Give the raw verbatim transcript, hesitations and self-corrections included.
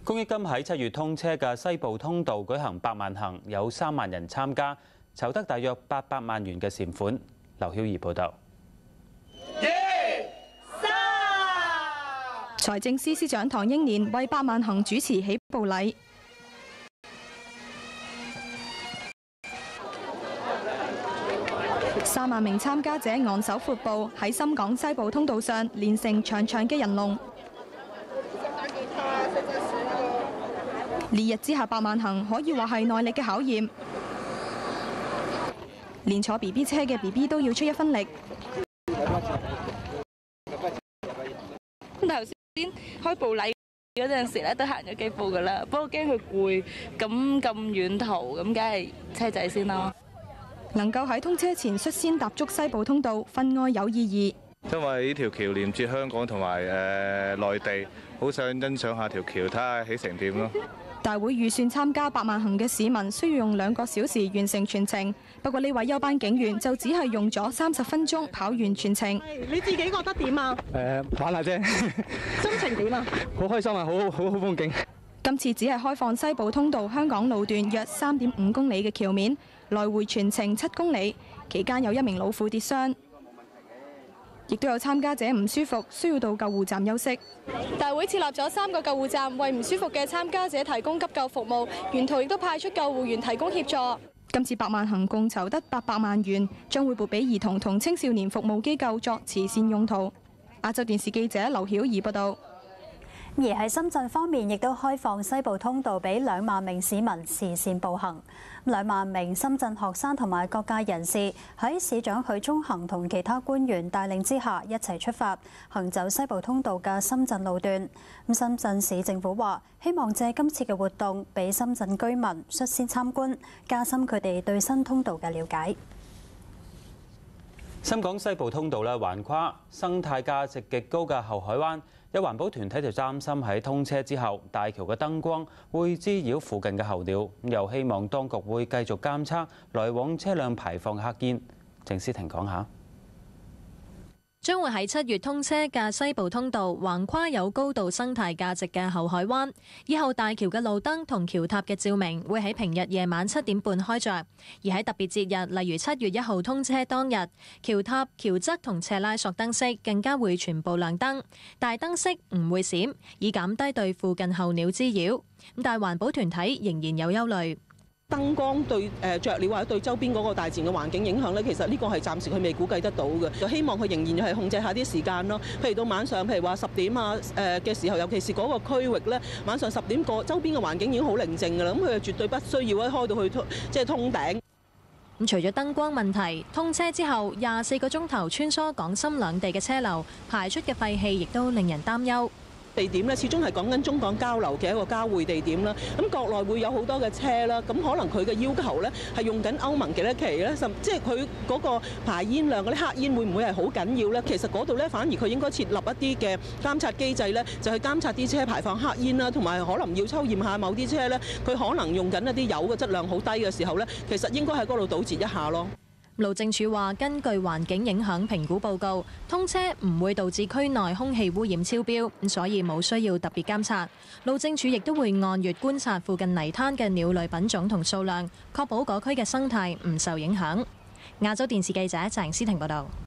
公益金喺七月通車嘅西部通道舉行百萬行，有三萬人參加，籌得大約八百萬元嘅善款。劉曉儀報導。 財政司司長唐英年為百萬行主持起步禮。三萬名參加者昂首闊步喺深港西部通道上連成長長嘅人龍。烈日之下百萬行可以話係耐力嘅考驗，連坐 B B 車嘅 B B 都要出一分力。 頭先開步禮嗰陣時咧，都行咗幾步噶啦，不過驚佢攰，咁咁遠途咁，梗係車仔先咯。 能夠喺通車前率先踏足西部通道，分外有意義。 因為呢條橋連接香港同埋誒內地，好想欣賞下條橋，睇下起成點咯。 大會預算參加百萬行嘅市民需要用兩個小時完成全程，不過呢位休班警員就只係用咗三十分鐘跑完全程。 你自己覺得點啊？ 誒玩下啫， 心情點啊？ 好開心啊！好好好好風景。 今次只係開放西部通道香港路段約三點五公里嘅橋面，來回全程七公里，期間有一名老婦跌傷。亦都有參加者唔舒服，需要到救護站休息。大會設立咗三個救護站，為唔舒服嘅參加者提供急救服務。沿途亦都派出救護員提供協助。今次百萬行共籌得八百萬元，將會撥俾兒童同青少年服務機構作慈善用途。亞洲電視記者劉曉儀報道。 而喺深圳方面，亦都開放西部通道俾兩萬名市民慈善步行。兩萬名深圳學生同埋各界人士喺市長許忠行同其他官員帶領之下，一齊出發行走西部通道嘅深圳路段。咁深圳市政府話，希望借今次嘅活動，俾深圳居民率先參觀，加深佢哋對新通道嘅了解。 深港西部通道咧，橫跨生態價值極高嘅後海灣。有環保團體就擔心喺通車之後，大橋嘅燈光會滋擾附近嘅候鳥，又希望當局會繼續監測來往車輛排放黑煙。鄭思婷講下。 將會喺七月通車嘅西部通道，橫跨有高度生態價值嘅後海灣。以後大橋嘅路燈同橋塔嘅照明會喺平日夜晚七點半開着，而喺特別節日，例如七月一號通車當日，橋塔、橋側同斜拉索燈飾更加會全部亮燈，大燈飾唔會閃，以減低對附近候鳥滋擾。但環保團體仍然有憂慮。 燈光對誒雀鳥或者對周邊嗰個大自然嘅環境影響咧，其實呢個係暫時佢未估計得到嘅。就希望佢仍然係控制下啲時間咯。譬如到晚上，譬如話十點啊誒嘅時候，尤其是嗰個區域咧，晚上十點個周邊嘅環境已經好寧靜㗎啦。咁佢就絕對不需要咧開到去通即係通頂。 咁除咗燈光問題，通車之後廿四個鐘頭穿梭港深兩地嘅車流排出嘅廢氣，亦都令人擔憂。 地點咧，始終係講緊中港交流嘅一個交匯地點啦。咁國內會有好多嘅車啦，咁可能佢嘅要求咧係用緊歐盟幾多期咧，甚即係佢嗰個排煙量嗰啲黑煙會唔會係好緊要咧？其實嗰度咧反而佢應該設立一啲嘅監察機制咧，就去監察啲車排放黑煙啦，同埋可能要抽驗下某啲車咧，佢可能用緊一啲油嘅質量好低嘅時候咧，其實應該喺嗰度堵截一下咯。 路政署話，根據環境影響評估報告，通車唔會導致區內空氣污染超標，所以冇需要特別監察。路政署亦都會按月觀察附近泥灘嘅鳥類品種同數量，確保嗰區嘅生態唔受影響。亞洲電視記者鄭思婷報道。